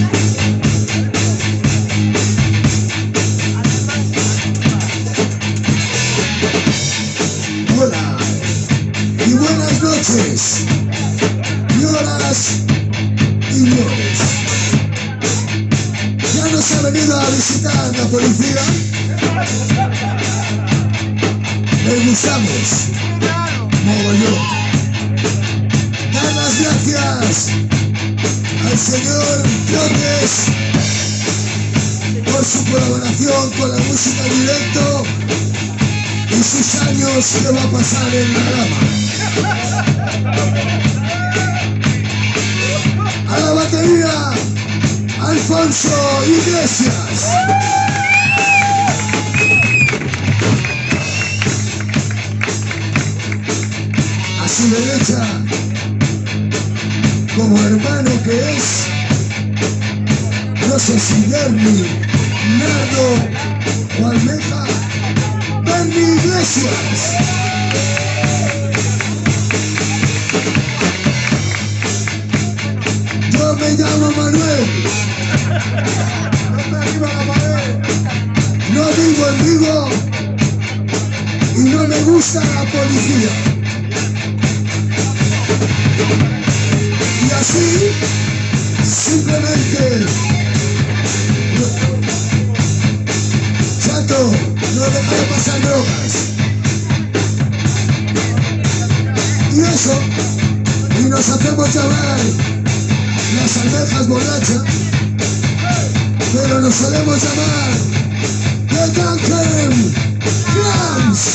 Hola y buenas noches, señoras y señores. ¿Ya nos ha venido a visitar la policía? Les gustamos mogollón. Dar las gracias al señor López por su colaboración con la música en directo y sus años que va a pasar en la grama. A la batería, Alfonso Iglesias. A su derecha, como hermano que es, no sé si Bernie, Nardo o Almeja, Bernie Iglesias. Yo me llamo Manuel. No vivo en Vigo y no me gusta la policía. Y así, simplemente, chato, no deja de pasar drogas. Y eso, y nos hacemos llamar las almejas borrachas, pero nos solemos llamar The Duncan Clams.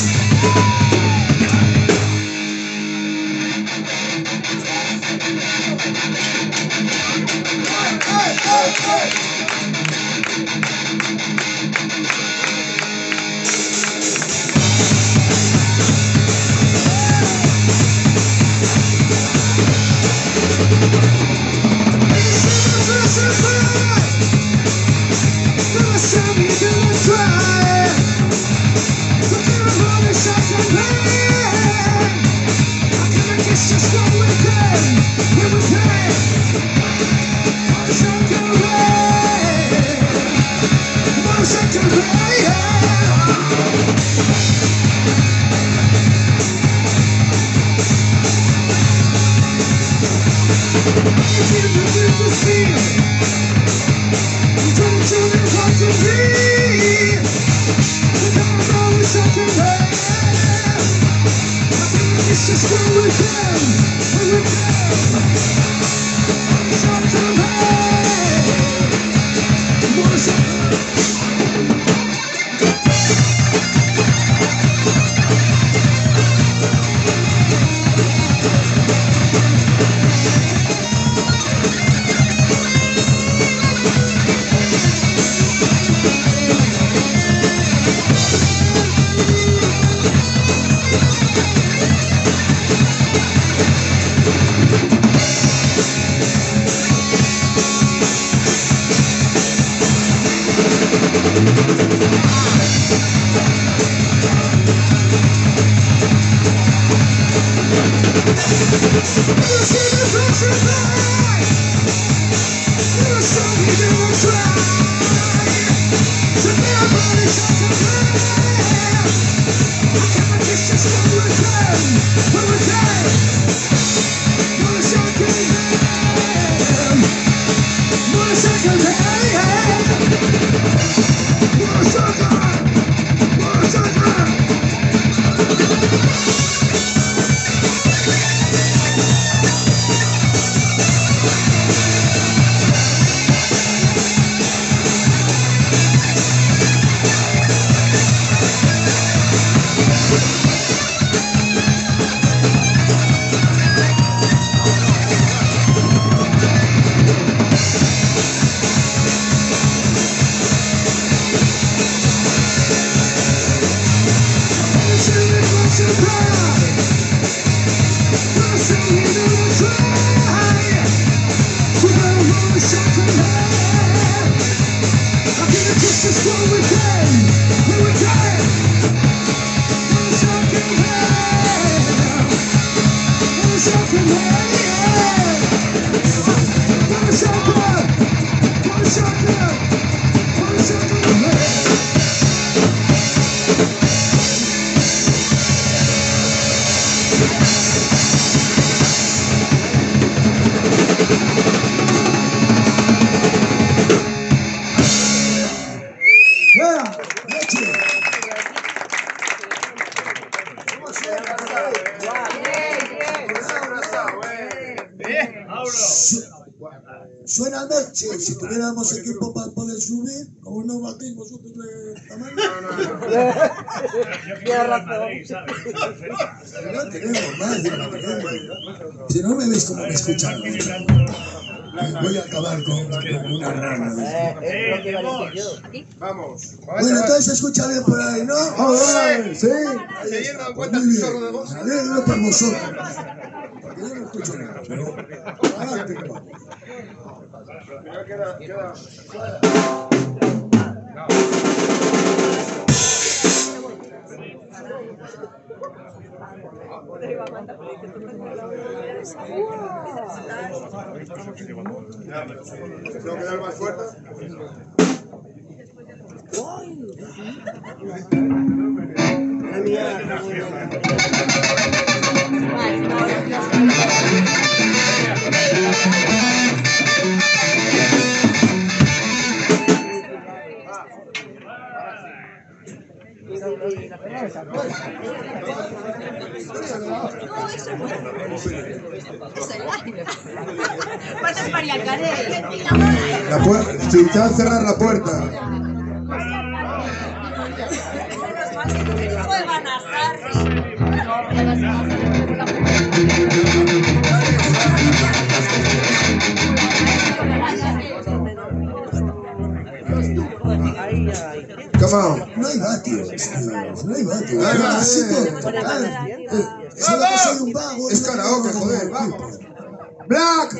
Suena noche, si tuviéramos equipo para poder subir, como no batéis vosotros de tamaño. No tenemos más, si no me veis como me escuchan. Voy a acabar con una rana. Vamos. Bueno, entonces escucha bien por ahí, ¿no? Sí. Pues muy bien. Me alegro por vosotros. Porque yo no escucho nada, pero adelante, vamos. ¿Tengo que dar más fuerte? La puerta, si te vas a cerrar la puerta. Come on. No hay vatios, no hay vatios. Soy un vago. Es karaoke, joder, vamos. Black.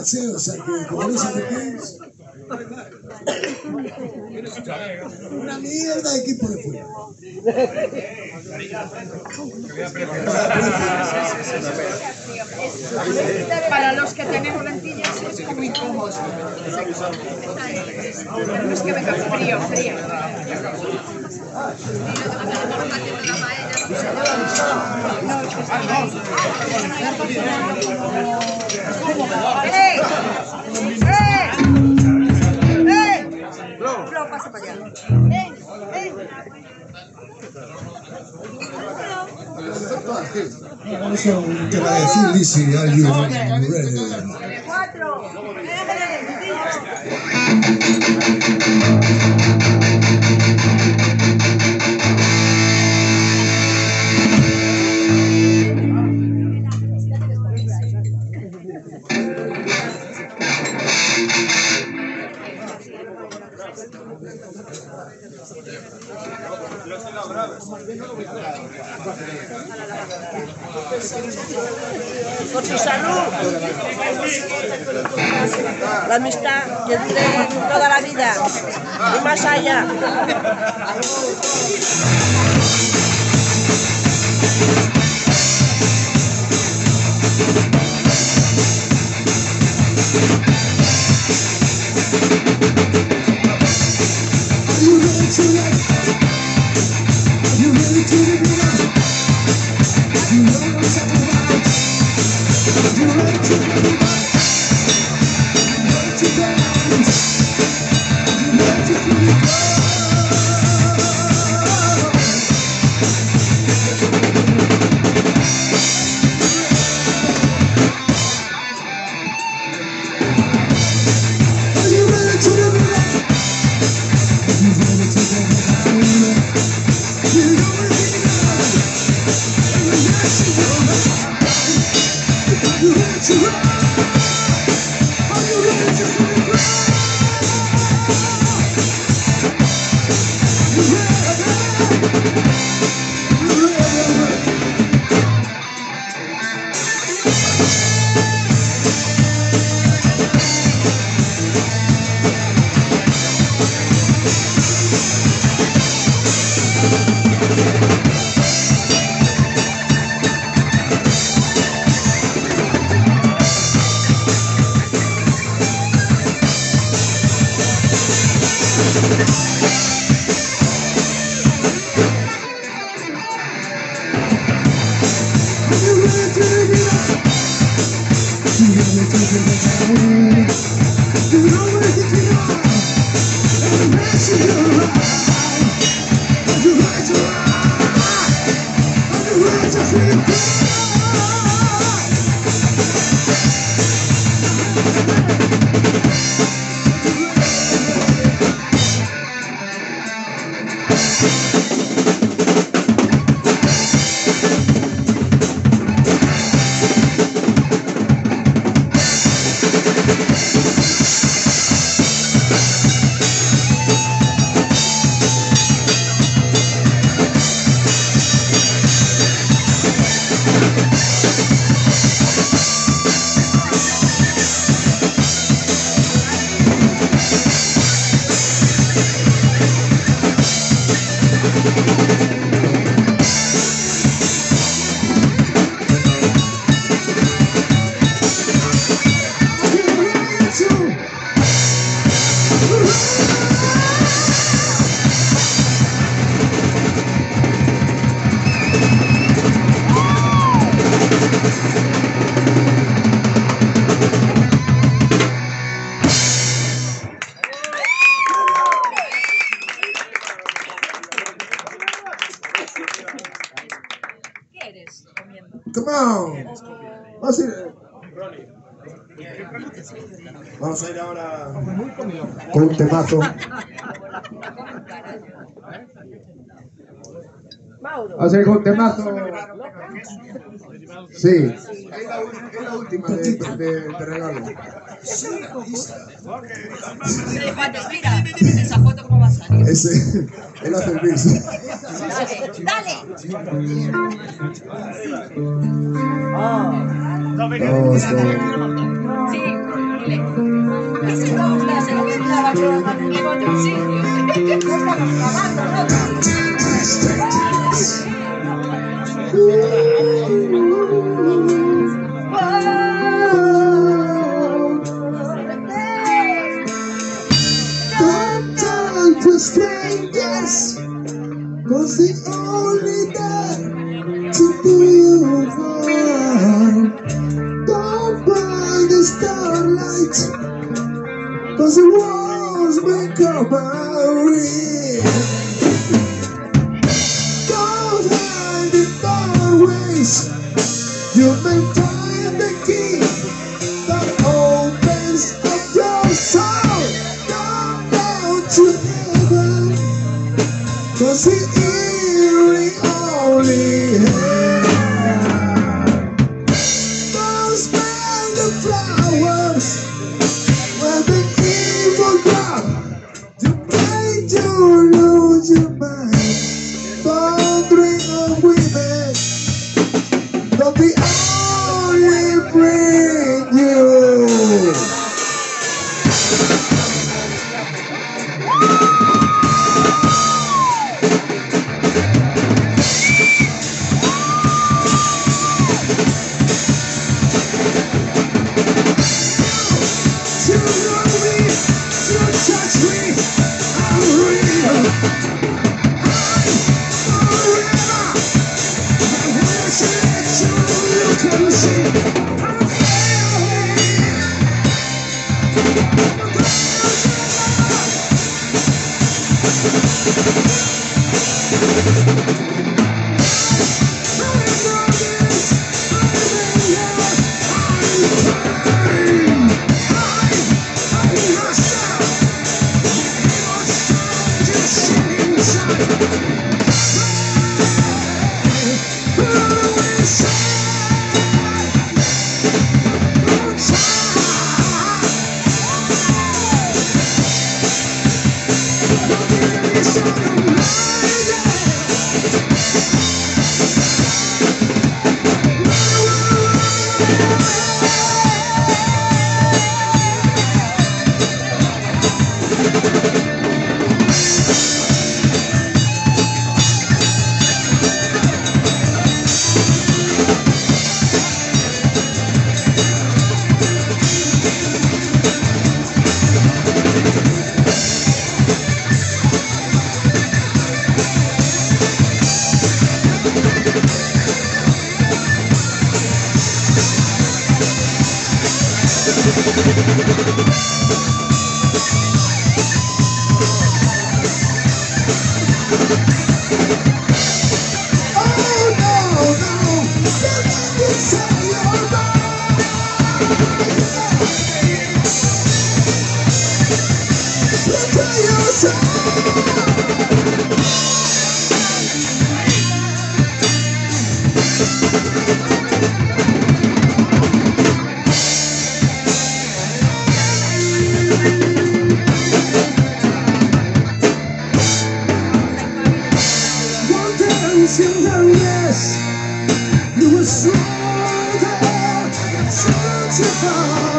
base, o sea que como no sé qué es. Una mierda de equipo de fútbol. Para los que tenemos lentillas es muy cómodo. No es que venga frío. Flo, pasa para allá. Eso te va a decir Lizzy, are you ready? 4. Por su salud, la amistad que dure toda la vida y más allá. Come on. Vamos a ir ahora con un temazo. Vamos a ir con un temazo. Sí. Es la última de regalo. Mira, esa foto cómo va a salir. Ese, él hace el bis. Dale. Vamos, Sí. Se lo vendaba con otro sitio. No estamos grabando, Don't talk to strangers, 'cause they only there to do you harm. Don't burn the starlight, 'cause the walls may come out real. Don't hide in doorways, you may find the key that opens up your soul. Don't go to heaven, 'cause the eerie only hell. Don't smell the flowers where the evil drop to make you lose your mind. Don't drink of women, don't be only bring you. To know me, to touch me, I'm real. I'm forever. And when she lets you can see. I'm failing. You were stronger, beautiful.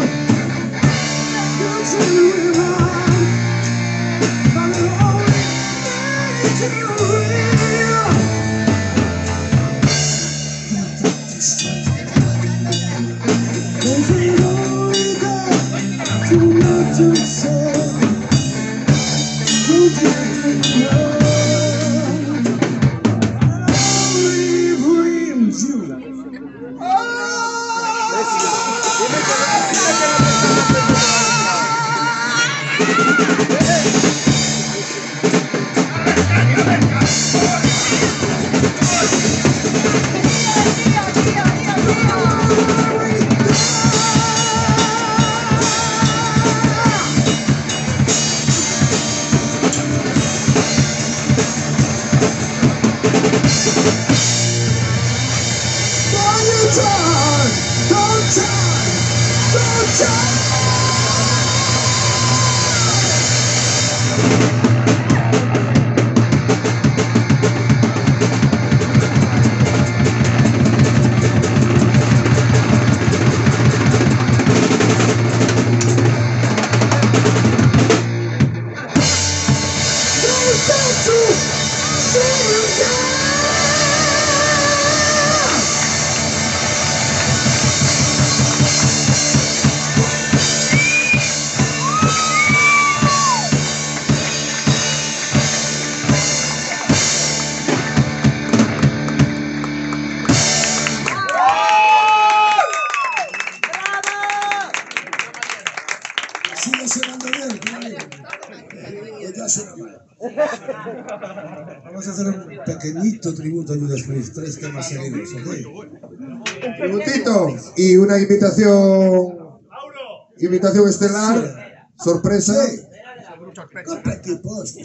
You turned around, but it only made you real. There's a longer to love to say. Don't let me go. Don't turn. ya suena mal. Vamos a hacer un pequeñito tributo a Judas Priest, 3 temas seguidos, ¿ok? Tributito y una invitación estelar, sorpresa. Sí. Compra equipos.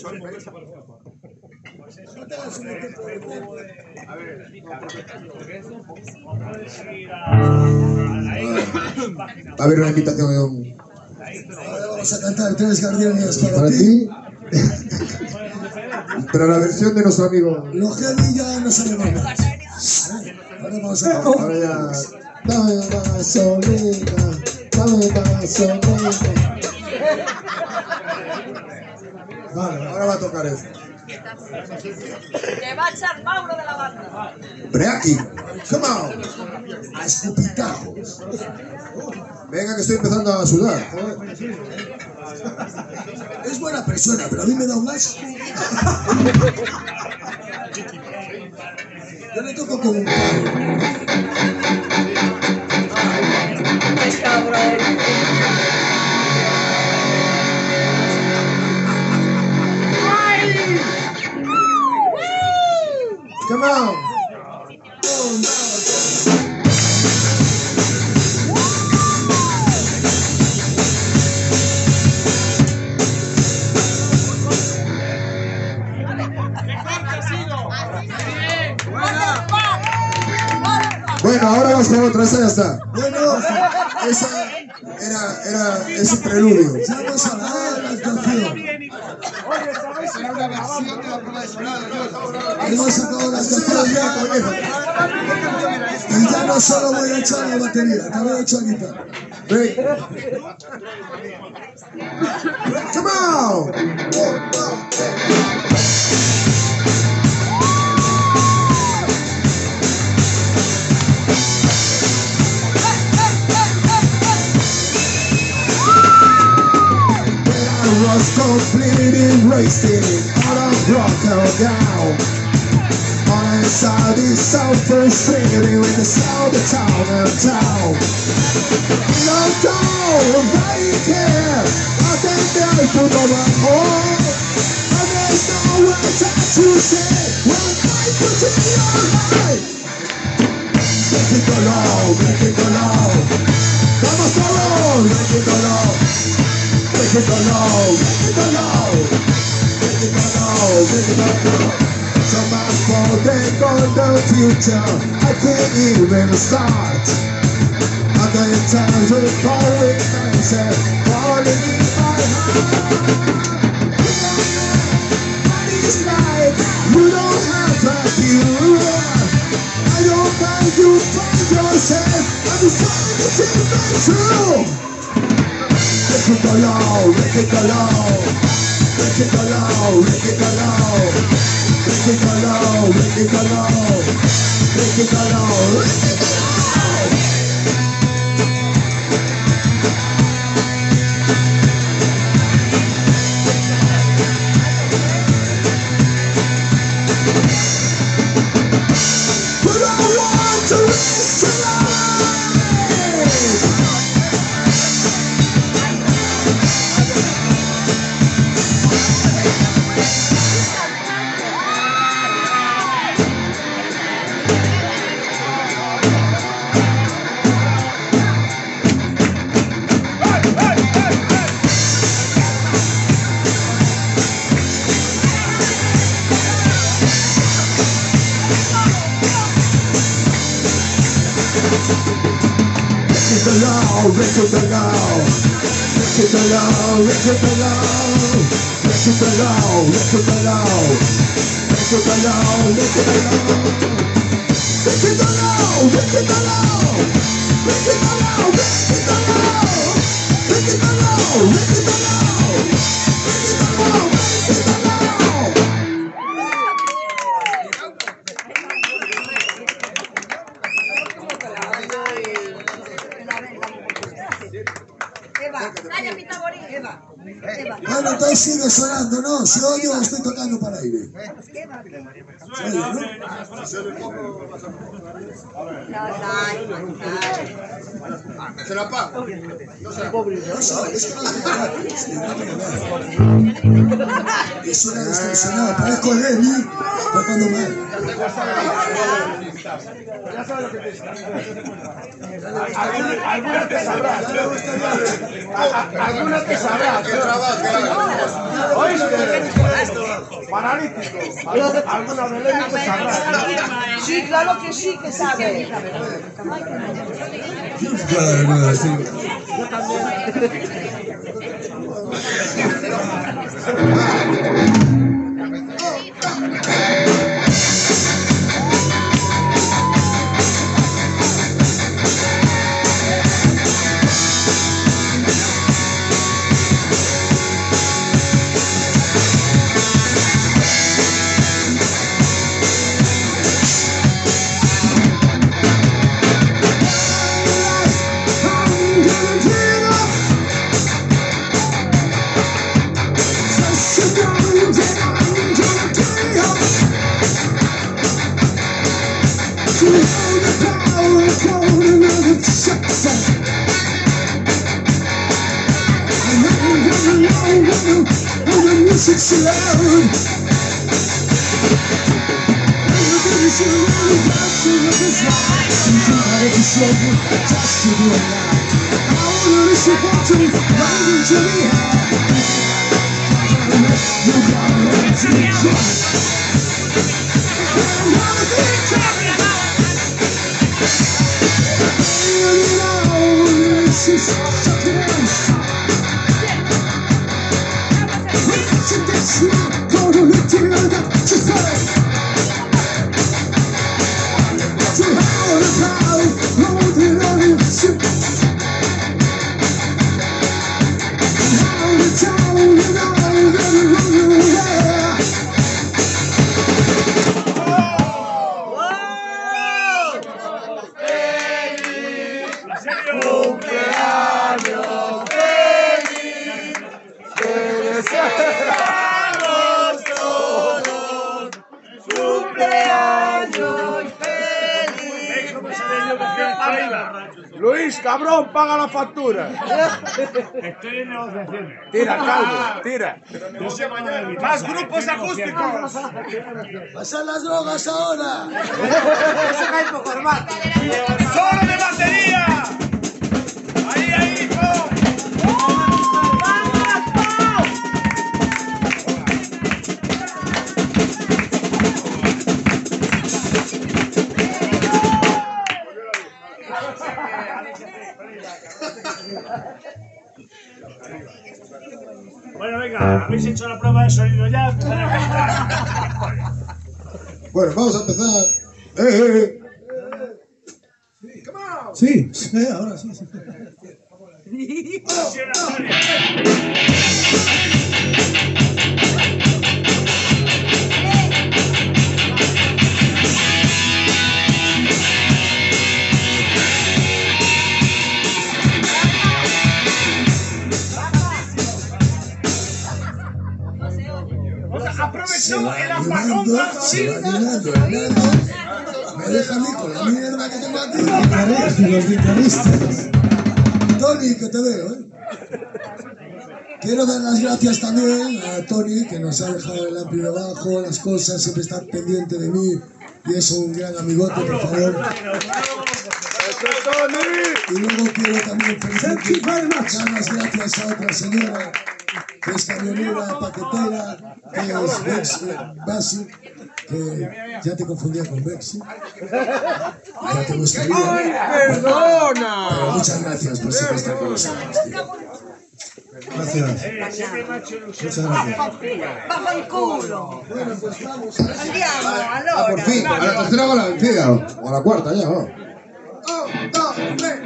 Va a haber una invitación Ahora vamos a cantar 3 guardianes para para ti. ti. Pero la versión de nuestro amigo. Los heavy ya no sabemos más. Ahora vamos a cantar. Ahora ya. Dame gasolina, dame gasolina. Vale, ahora va a tocar esto. Que va a echar Mauro de la banda. Breaki, come on. A escupitajos. Venga que estoy empezando a sudar. Es buena persona, pero a mí me da un asco. Yo le toco como un palo. Es cabrón. Come on. Bueno, ahora vamos con otra, esa ya está. Bueno, Esa es un preludio. vamos a la canción. Hemos sacado la canción ya. Y ya no solo voy a echar la batería, también he hecho la guitarra. Ven. Come on. I was completely wasted, all of rock and down. On inside is so frustrated with the sound of town. No go, nobody care. I think they'll put on my home. And there's no words to say when I put it in your life. Make it go low, make it go low. Vamos solo, make it go low. Make it go low, make it go low. Make it go low, make it go low. So much for the future, I can't even start. Other times will call it myself, falling in my heart. What is life? You don't have a view. I don't mind you find yourself, I'm just trying to keep it true. Make it go low, make it go low. Make it go low, make it go low. Make it go low, make it go low. Make it go low, make it go low. But I want to raise to life. Make it go low, make it go low, make it go low, make it go low, make it go low, make it go low, make it go low, make it go low, make it go low, make it go low, make it go low, make it go low, make it go low, make it go low, make it go low. Bueno, entonces sigue sonando, ¿no? Si oyo, estoy tocando para aire. ¿Se oye, no? ¿Se la apaga? No, es que no tengo nada. que suena distorsionado, parezco el Emi tocando mal. Ya sabes lo que te está. Alguna te sabrá. Alguna te sabrá. ¿Oíste? Paralítico. Alguna de ellas te sabrá. Sí, claro que sí que sabe. Claro, sí. Music's loud. Everybody's around the dancing with his life. Something that is slow, just to be alive. I wanna listen to you, right into the air. You gotta learn to enjoy. I wanna be champion. And now this is something else. Gonna lift it up, just say. To hell and hell, loaded on your ship. And how the town and all that run your hair. Cumpleaños feliz, te deseamos todos. Cumpleaños feliz. Luis, cabrón, paga la factura. Estoy en negociaciones. Tira, calvo, tira. ¡Más grupos acústicos! ¡Pasan las drogas ahora! ¡Solo de batería! ¡Ahí, ahí, hijo! Bueno, venga, habéis hecho la prueba de sonido ya. Bueno, vamos a empezar. Sí, ahora sí. Aprovechó el apagón llenando. Me deja a mí con la mierda que tengo aquí. Los guitarristas. Tony, que te veo, ¿eh? Quiero dar las gracias también a Tony, que nos ha dejado el ampli debajo, las cosas, siempre está pendiente de mí y es un gran amigote, por favor. Y luego quiero también dar las gracias a otra señora que es camionera, paquetera, que es Basi, que ya te confundía con Bexi. Ya te gustaría. ¡Ay, perdona! Pero muchas gracias por siempre estar con nosotros, tío. Gracias. Muchas gracias. Bajo el culo. Bueno, pues vamos. Andiamo, Por allora. fin, a la tercera o a la vencida, o a la cuarta ya, ¿no? 1, 2, 3.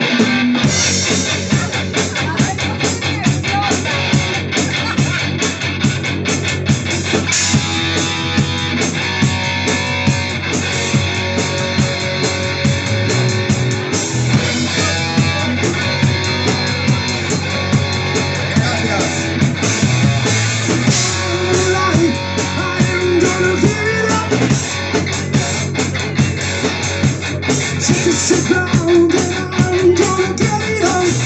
Sit down and I'm gonna get it on.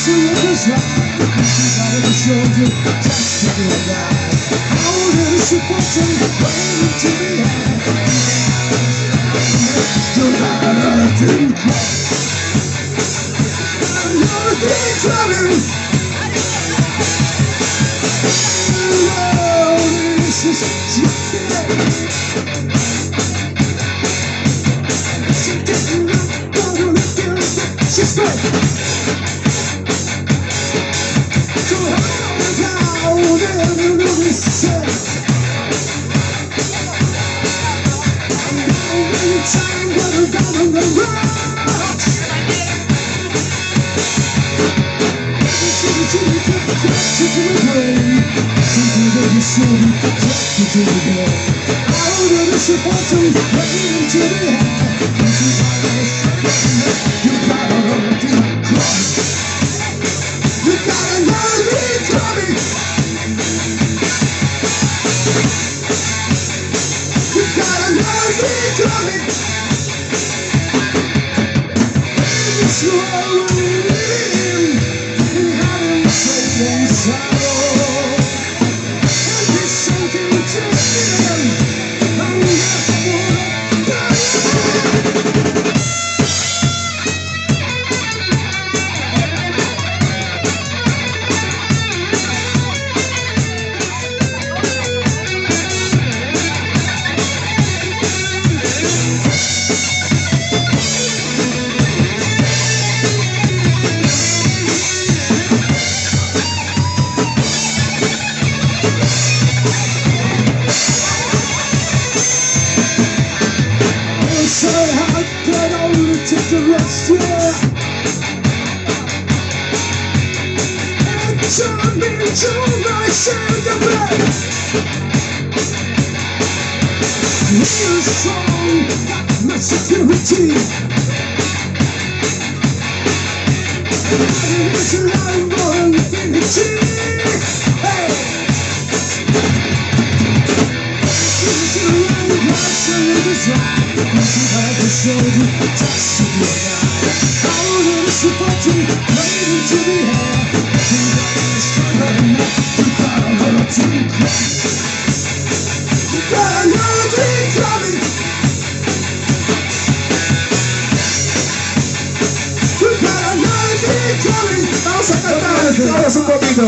Vamos un poquito.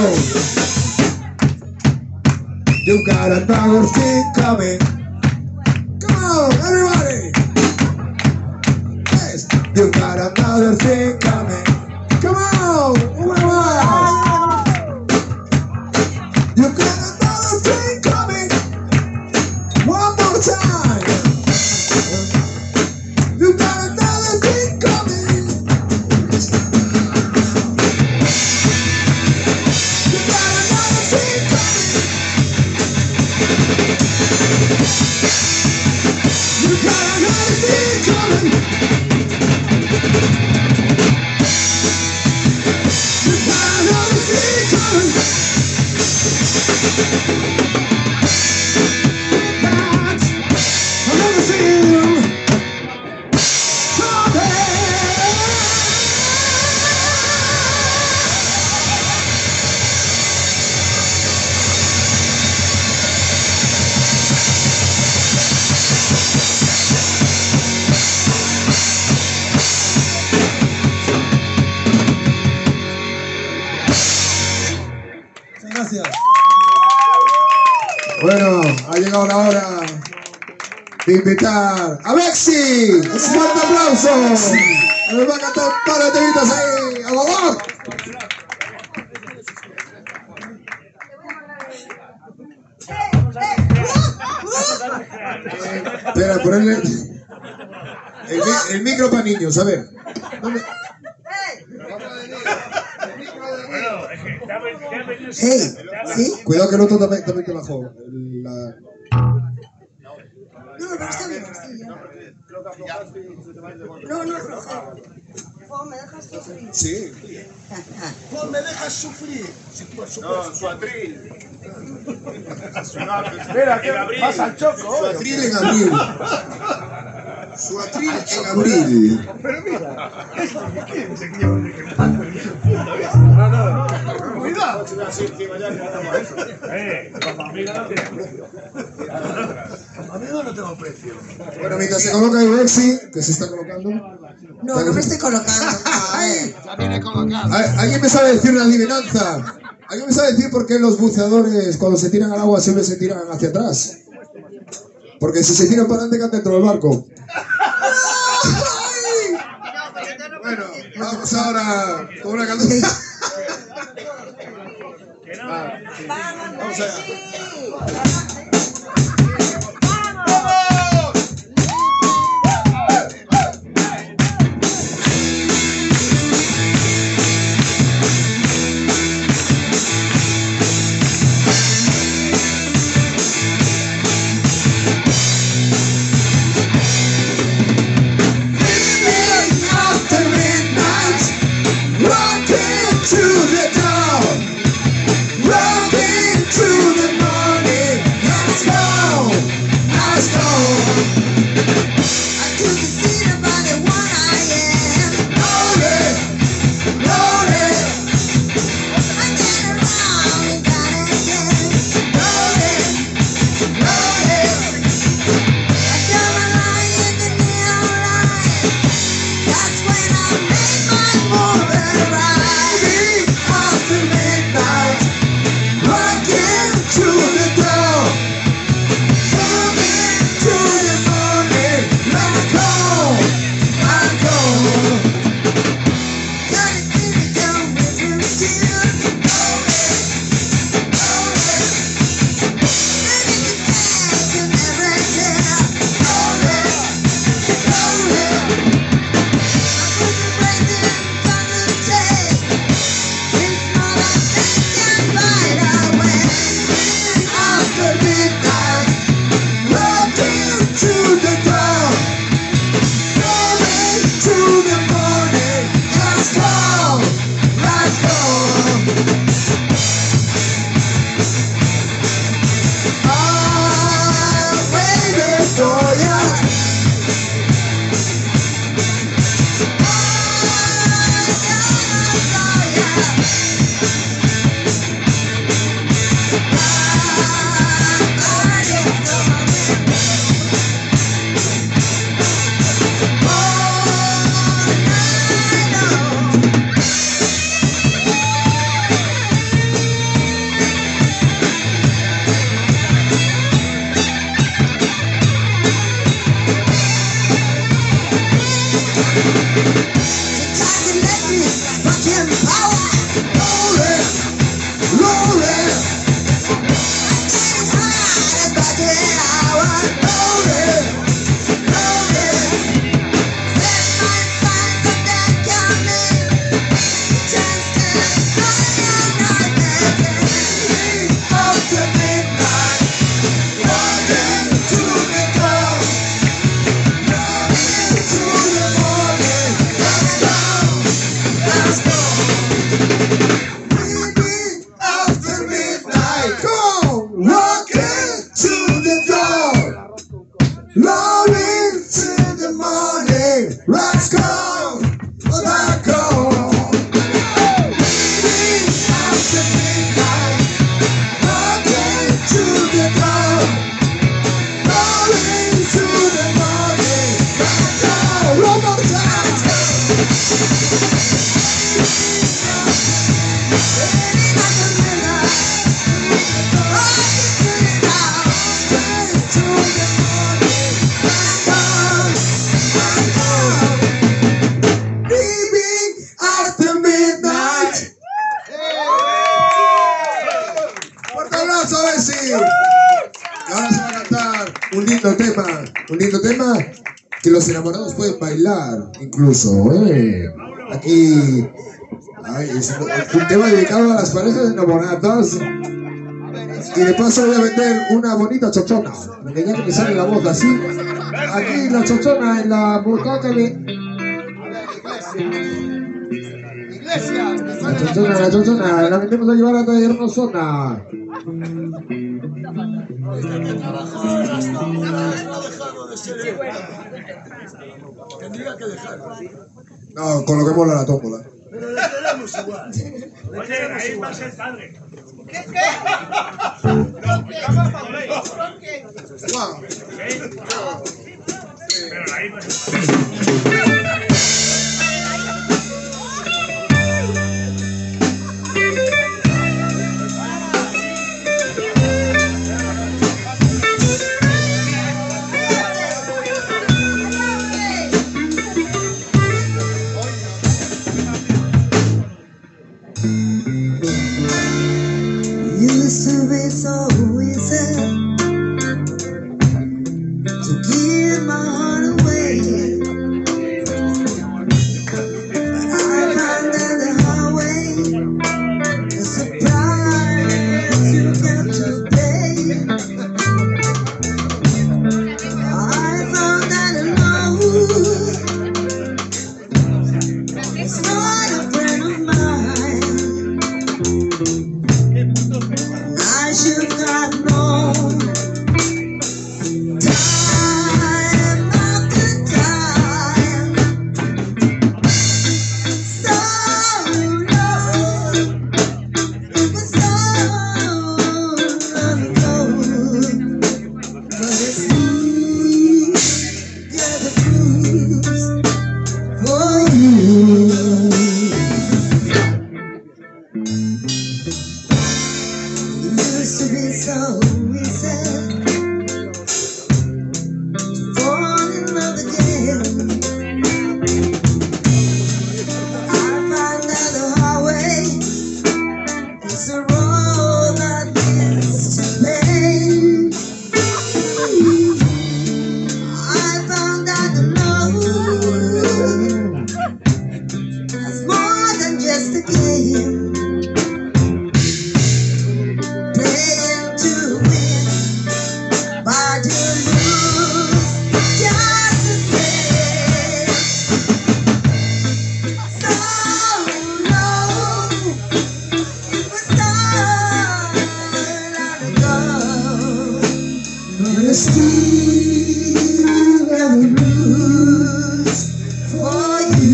You got another thing coming. Come on, everybody. Yes. You got another thing coming. Come on, una más. You got another thing coming. One more time. You got another thing coming. You got another thing coming. You got another thing coming. You got another thing coming. Another thing coming. Gracias. Bueno, ha llegado la hora de invitar a Bexi. Un fuerte aplauso. Nos va a cantar un par de temitas ahí. ¡A favor! Espera, ponerle el micro para niños, a ver. ¿Dónde? Hey, ¿sí? Cuidado que el otro también te bajó. No, pero está bien, sí, ya. No, no, no. ¿Me dejas sufrir? Sí. ¿Me dejas sufrir? No, su atril. Espera, que vas al choco. Su atril en abril. Su atril en abril. Pero mira, Los amigos no tienen precio. Amigos no tengo precio. Bueno, mientras se coloca Ibexi, que se está colocando. No, no me estoy colocando. ¡Ay! ¿Alguien me sabe decir una adivinanza? ¿Alguien me sabe decir por qué los buceadores cuando se tiran al agua siempre se tiran hacia atrás? Porque si se tiran para adelante caen dentro del barco. Bueno, vamos ahora con una canción. Vamos, Messi. After midnight, rocking to the dawn, rocking to the morning. Let's go, let's go. I took a seat about the one I am. Rolling, rolling. I get around and got again. Rolling, rolling. I come alive in the neon light. That's when I make my move and riding after midnight, rocking to the dawn, moving to the morning. Let's go, let's go. Gotta keep it down with routine. Rolling, rolling. Maybe you can never tell. Rolling, rolling. Let's go, let's go. After midnight, rocking to the dawn, rolling to the morning. Let's go, one more time. Living after midnight, rocking to the dawn, rolling to the morning. Let's go. After midnight. Fuerte abrazo, Bessi. Y ahora se va a cantar un lindo tema que los enamorados pueden bailar, incluso. Aquí es un tema dedicado a las parejas enamoradas. Y de paso voy a vender una bonita chochona. Ya que me sale la voz así. Aquí la chochona en la boca de... La chochona, la vendemos a llevar a traernos zona. No, coloquémosla a la tómbola. Pero le queremos igual. Oye, ahí va a ser padre. ¿Qué? Juan. Pero ahí va a ser padre. Used to be so easy to give my heart away, but I found that the hard way, the surprise you got to pay. I found that love is not a friend of mine. I should not know. Time after time, so long. It was so long ago, but it's me, yeah, the blues for you. Used to be so easy to fall in love again. I found out the hard way is the road that leads to pain. I found out the love is more than just a game. Playing to win, but you lose just the same. So long, it was so long ago, but I still got the blues for you.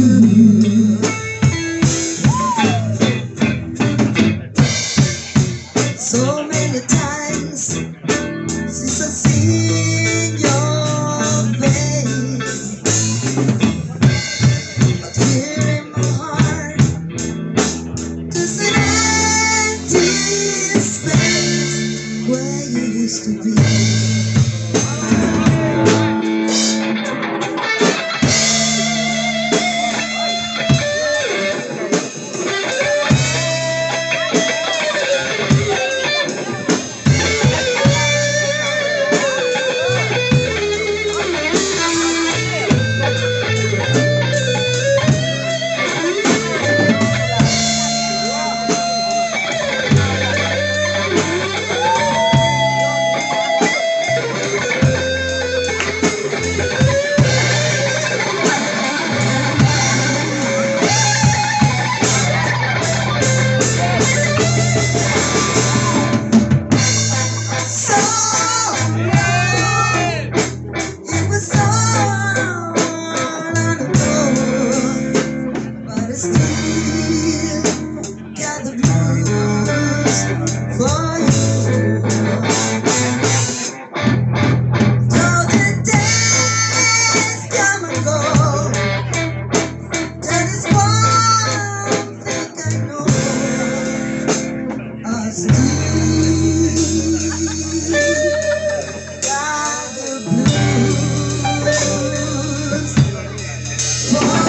So many times since I've seen your face, but here in my heart there's an empty space where you used to be. So long, it was so long ago, but I still got the blues for you. Though the days come and go, there is one thing I know: I still got the blues for you.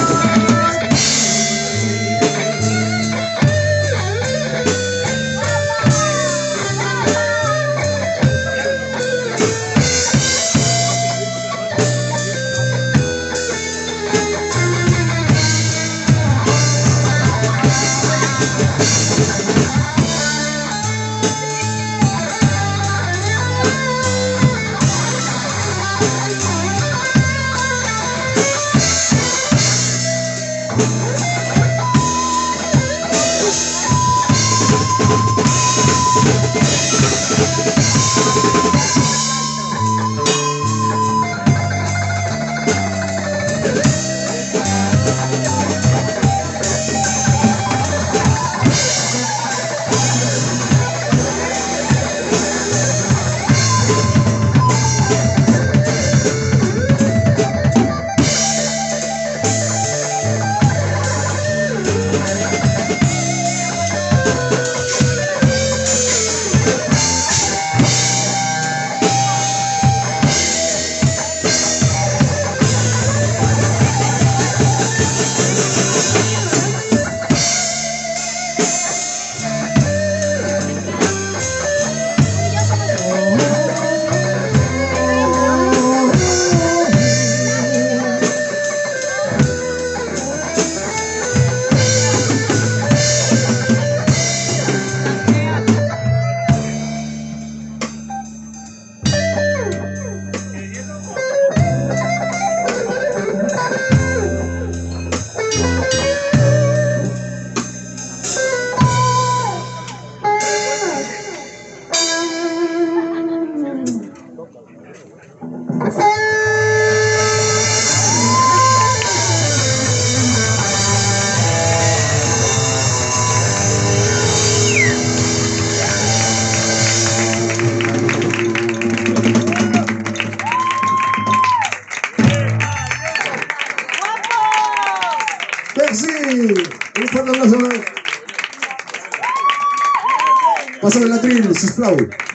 Pásame la tril, sisplau.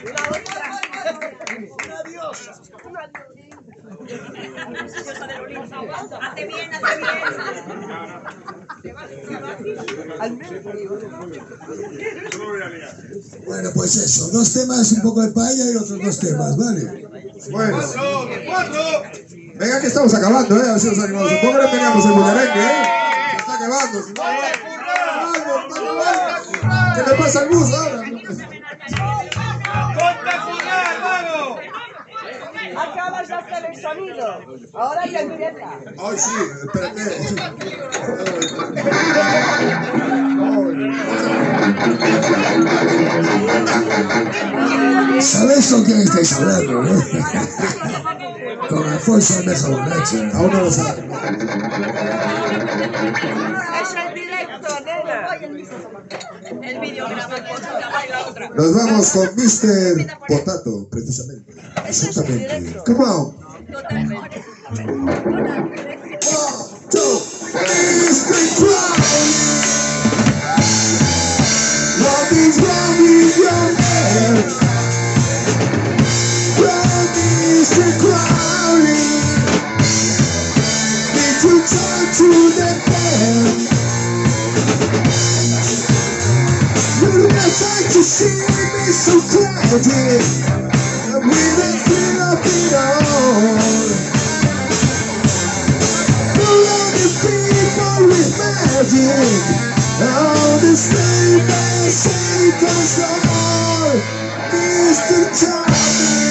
Hace bien, hace bien. Bueno, pues eso, 2 temas, un poco de paella y otros 2 temas, ¿vale? Bueno. Venga que estamos acabando, a ver si nos animamos un poco, le pegamos el bullarengue, Se está acabando. ¿Qué le pasa al bus ahora? Acabas de hacer el sonido. Ahora ya empieza. Ay, sí, espérate. ¿Sabéis con quién estáis hablando, no? Con Alfonso Almeja Borracha. Aún no lo sabe. Es el directo, nena. El vídeo graba la otra. Nos vamos con Mr. Potato, precisamente. Exactamente. Come on. Totalmente. 1, 2, Mr. Crowley. What is wrong with your head? Mr. Crowley, did you turn to the bed? You decide to see me so cloudy, with a feel of it all. Full of the people with magic, all the slave and Satan's all. Mr. Charlie,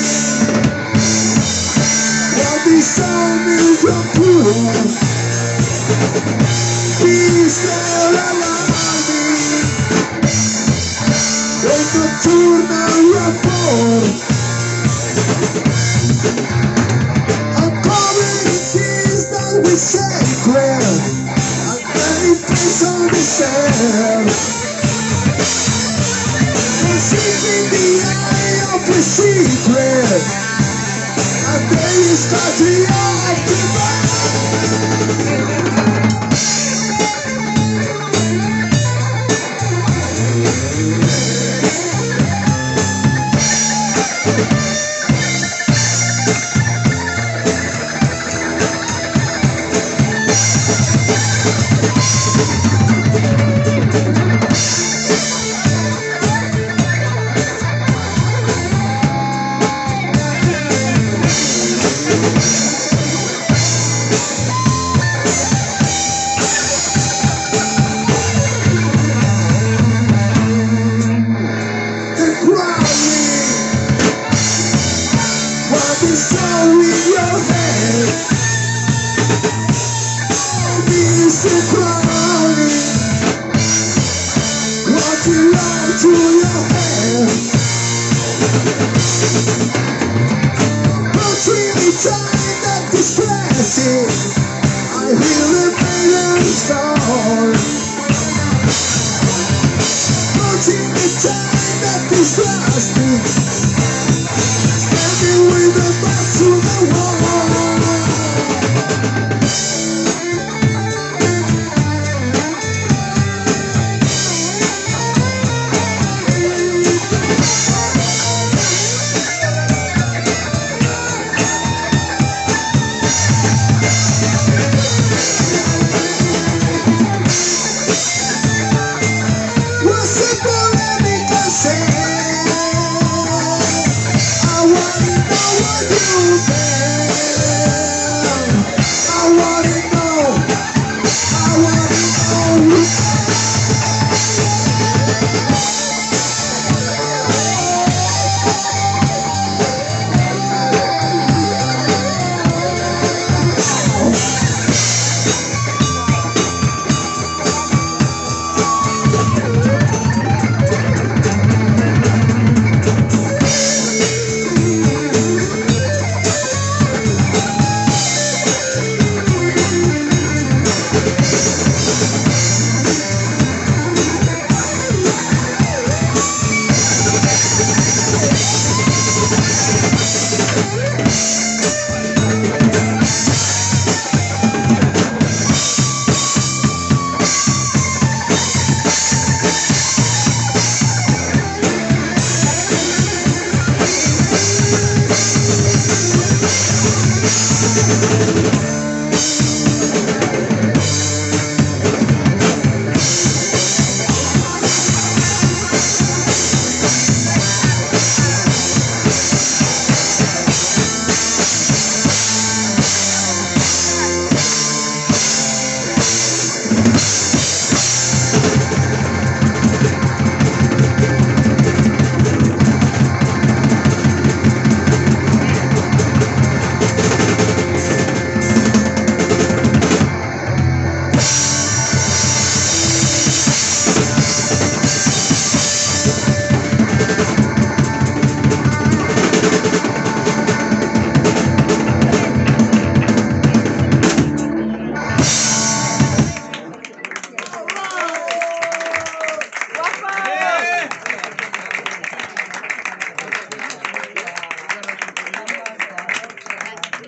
what is on your pool? Please don't allow me. There's no turno report. I'm covering things that we sacred. I'm very face on the sand. I'm seeking the eye of the secret. And there is country of the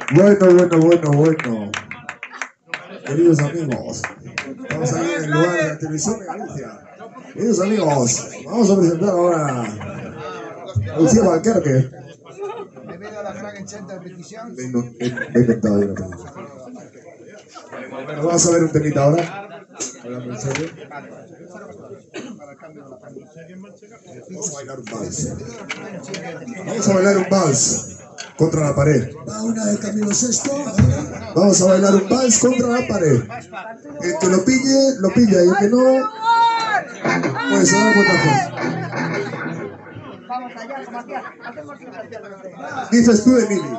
Bueno. Queridos amigos, estamos aquí en el lugar de la televisión de Galicia. Queridos amigos, vamos a presentar ahora a Lucía Valquerque. Debido a la gran enchente de petición. Me he inventado yo la película. Bueno, vamos a ver un temita ahora. Hablando en serio. Vamos a bailar un vals. Vamos a bailar un vals contra la pared. Va una de Camilo VI. Vamos a bailar un vals contra la pared. El que lo pilla, y el que no, pues se da cuenta. Vamos allá, Matías. Hacemos una. Dices tú, Emily.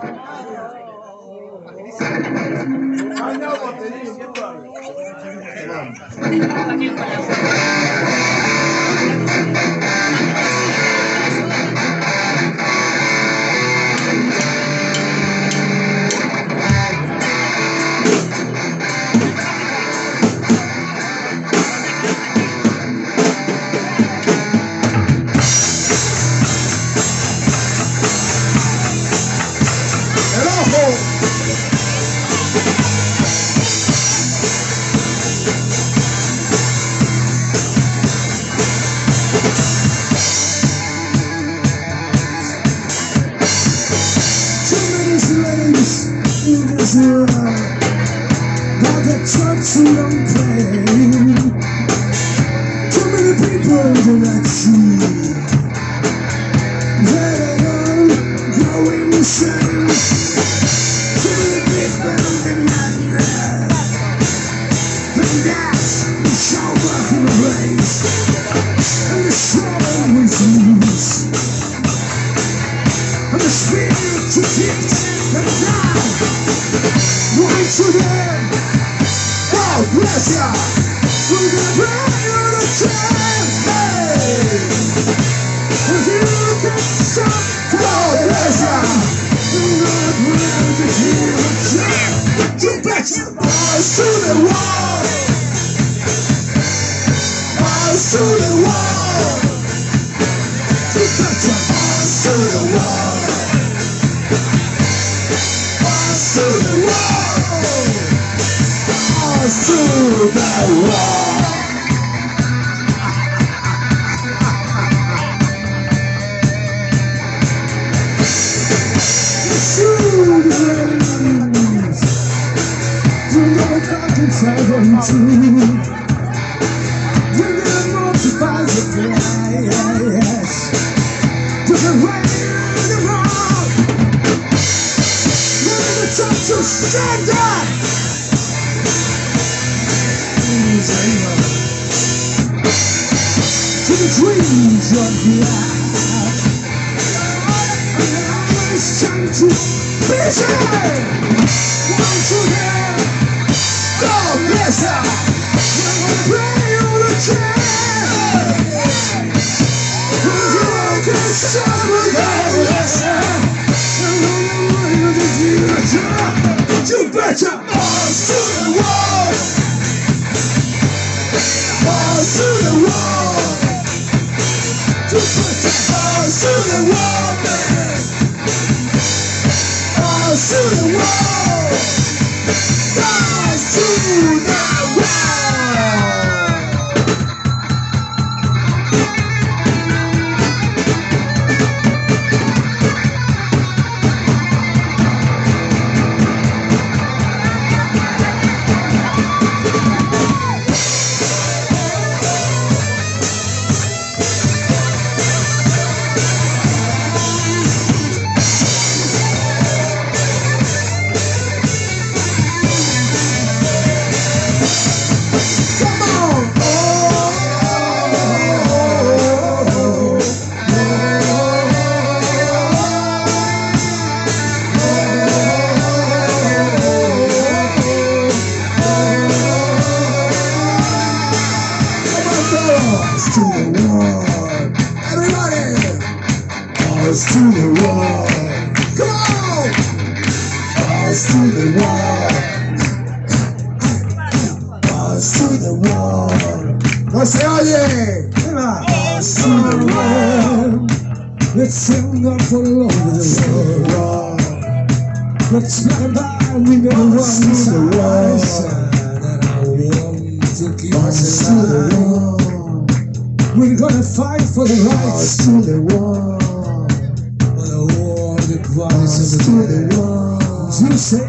Let's not abide, we never run the rise. And I want to keep us alive. We're gonna fight for the rights to the war. For the war, the price of the war. You say,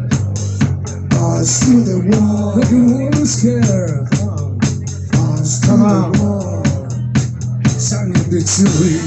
to the war. Make the world scared. Come on. Sang the victory.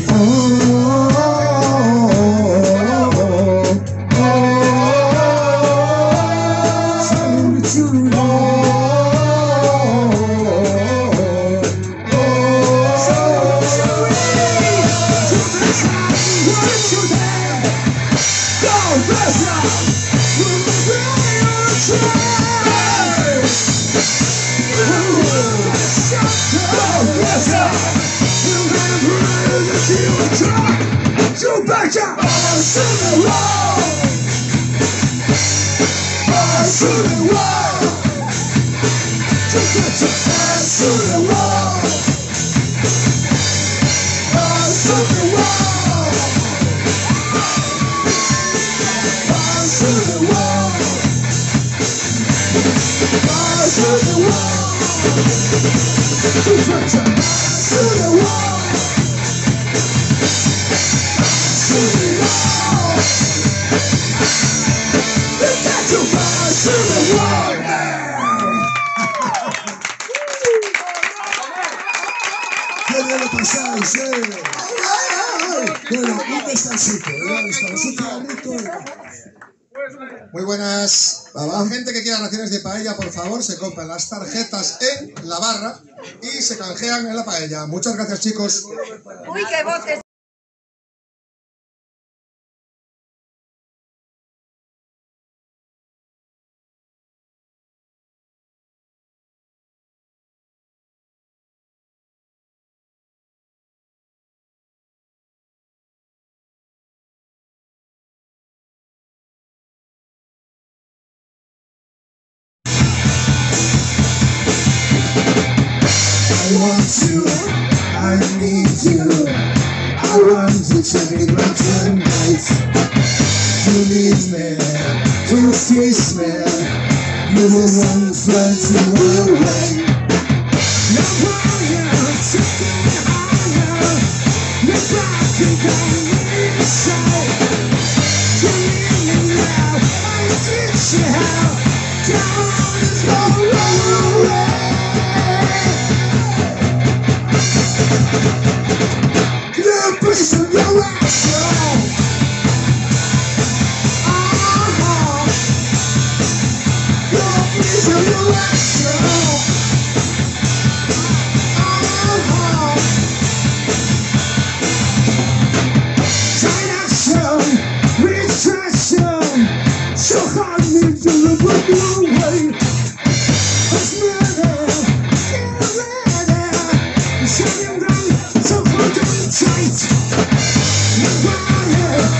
¿Qué bien lo pasáis, Bueno, un descansito, Muy buenas. A la gente que quiera raciones de paella, por favor, se compran las tarjetas en la barra y se canjean en la paella. Muchas gracias, chicos. Uy, qué voces. I want you, I need you. I want to take it back tonight. You need me, you kiss me. You the one who floods away. You're higher, taking me higher. You're back and going inside. You need me now, I teach you how. Come on, let's go away. Please of your action. Please of your action. Time action, retraction. So hard me to look what you way. It's murder, get ready. Shutting down, so hard to tight. You're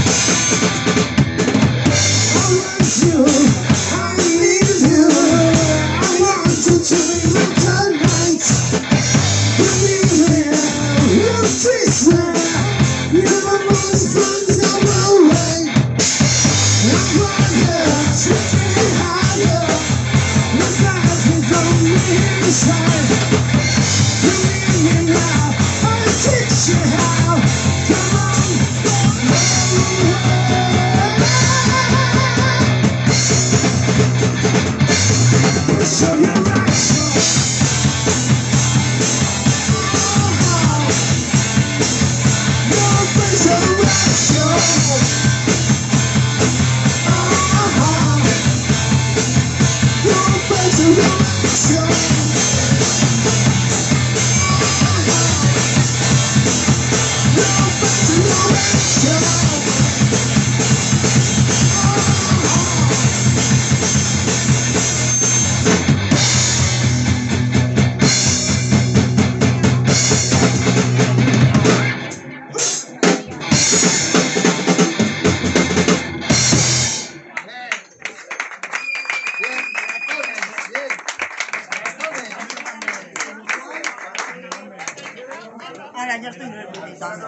Ahora ya estoy resucitando.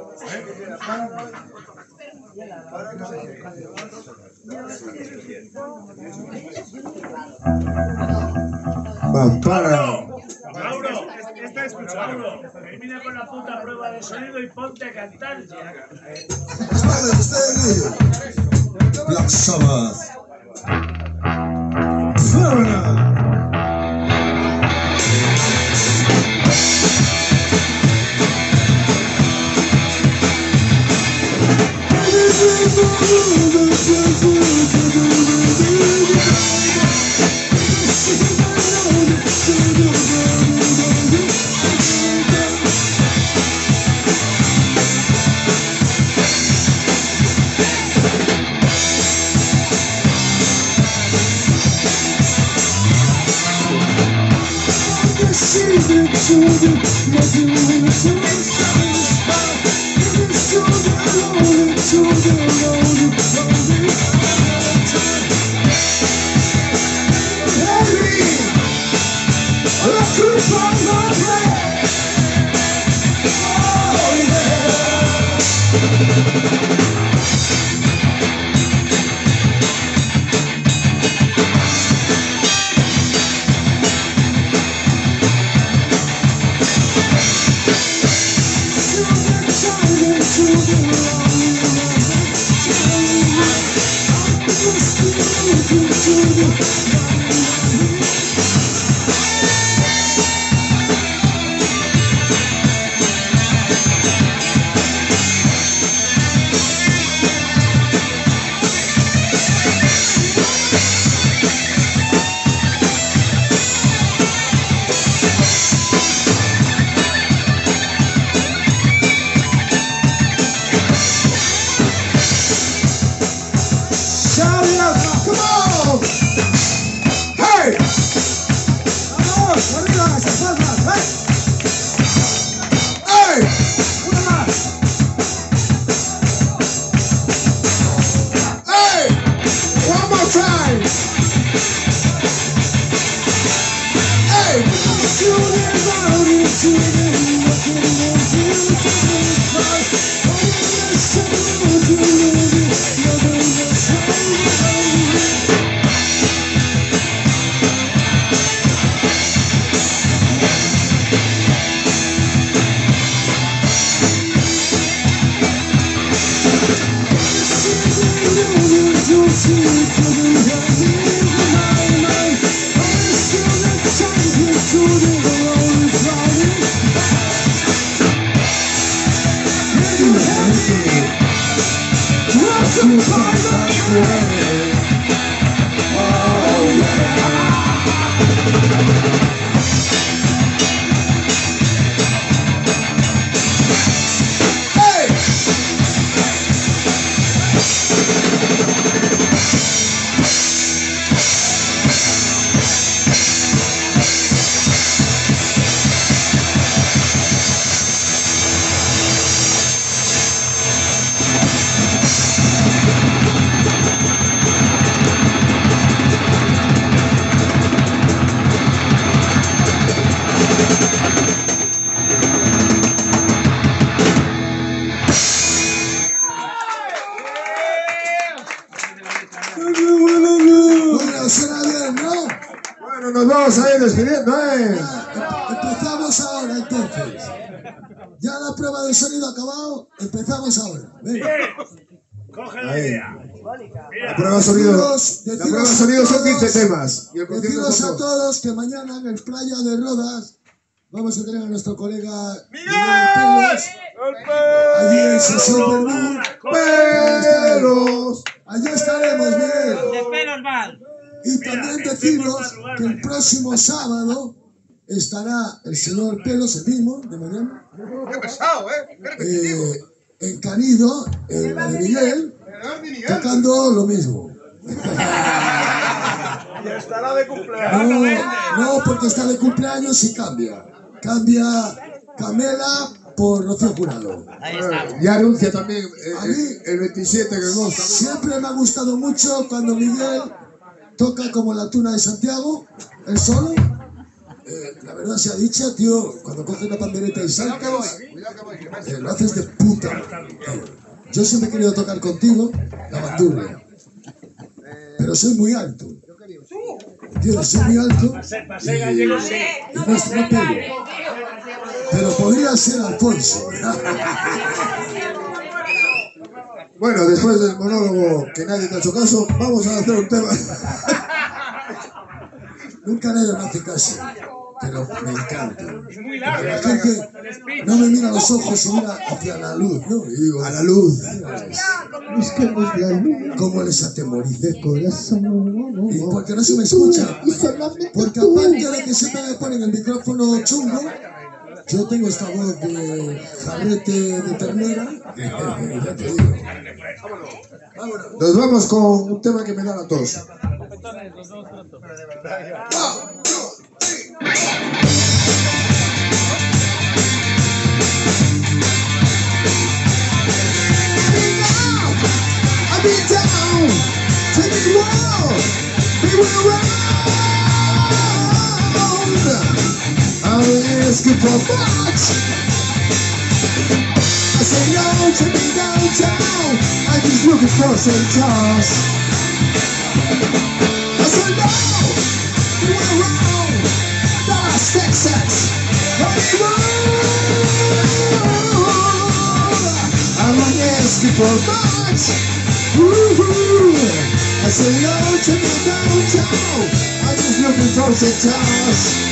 Para. Mauro, está escuchando. Termina con la puta prueba de sonido y ponte a cantar ya. Black Sabbath. Foreigner. vamos a ir despidiendo, Empezamos ahora, entonces. Ya la prueba de sonido ha acabado, empezamos ahora. Venga. Coge la Ahí. idea. La prueba de sonido son 15 temas. Y el concierto Deciros a son 2. todos que mañana en el Playa de Rodas vamos a tener a nuestro colega Miguel Pelos. Allí en Sesión Bermú. ¡Pelos! Allí estaremos, Miguel. De pelos mal. Y también deciros que el próximo sábado estará el señor Pelos, el mismo, de mañana. ¡Qué pesado, En Canido, en la de Miguel, tocando lo mismo. Y estará de cumpleaños. No, porque está de cumpleaños y cambia. Cambia Camela por Rocío Jurado. Ya anuncia también A mí, el 27 que nos siempre me ha gustado mucho cuando Miguel toca como la tuna de Santiago, el solo. La verdad sea dicha, tío, cuando coges una pandereta y saltas, lo haces de puta. Yo siempre he querido tocar contigo la bandurria, pero soy muy alto. Tío, soy muy alto Para ser gallego, sí. y no es no pego. Pero podría ser Alfonso. Bueno, después del monólogo que nadie te ha hecho caso, vamos a hacer un tema. Nunca nadie me hace caso, pero me encanta. Muy La largo. gente no me mira a los ojos y mira hacia la luz, ¿no? Y digo, A la luz. busquemos la luz. ¿Cómo les atemorice el corazón? Y porque no se me escucha. Porque aparte de que siempre me ponen el micrófono chungo, yo tengo esta voz de jarrete de ternera. Ya te digo. Nos vamos con un tema que me da la tos. I've been down, take it wrong, we were around. I'm asking for much. I say no to me downtown. I'm just looking for some toss. I say no, we were around. Dallas, Texas, Hollywood. I'm asking for much. I say no to me downtown. I'm just looking for some toss.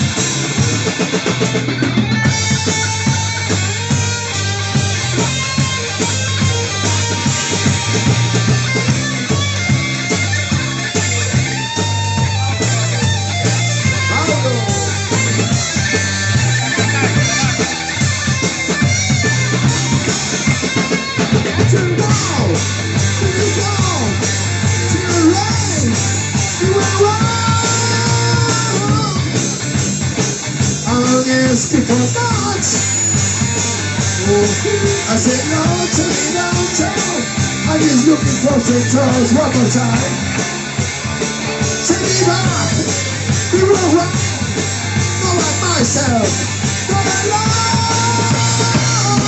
I said no to me downtown. I'm just looking for some toes. One more time. Take me back. We were wrong. Not like myself. Not alone.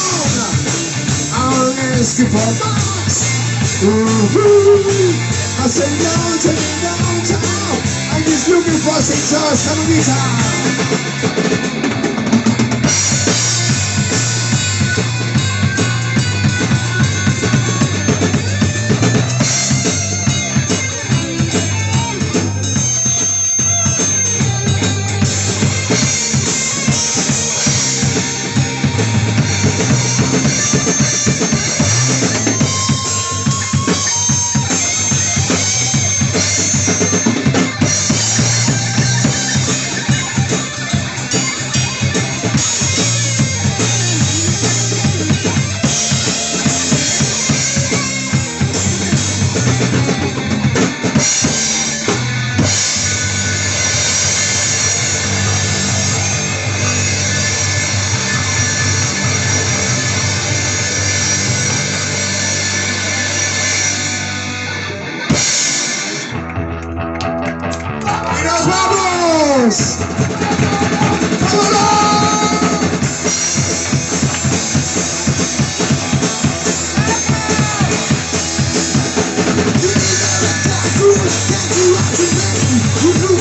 I'm asking for much. I said no to me downtown. I'm just looking for some toes. Come on, guitar. South.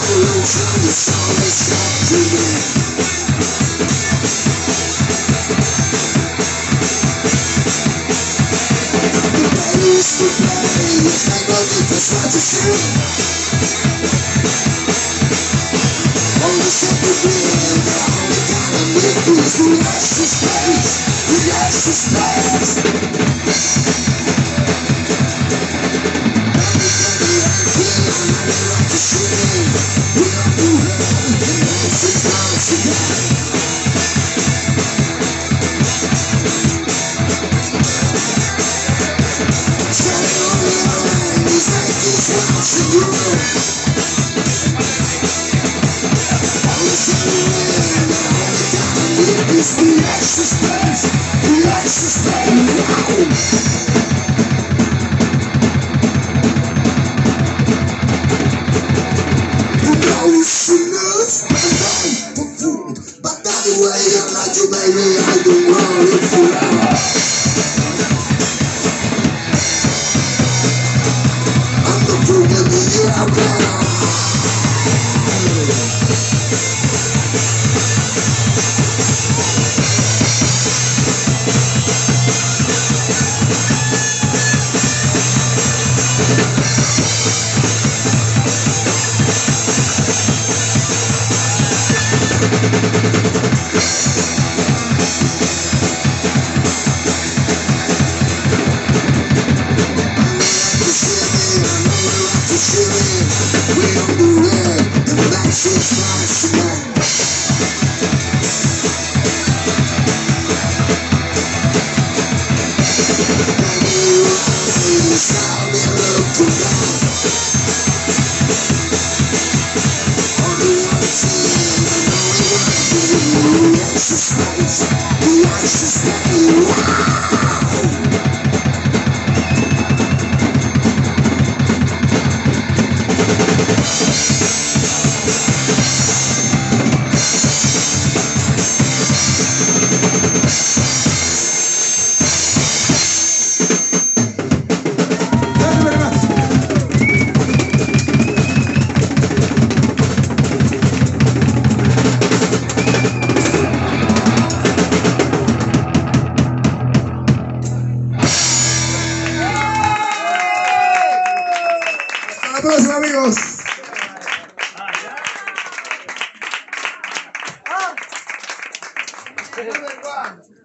Amigos. Number one.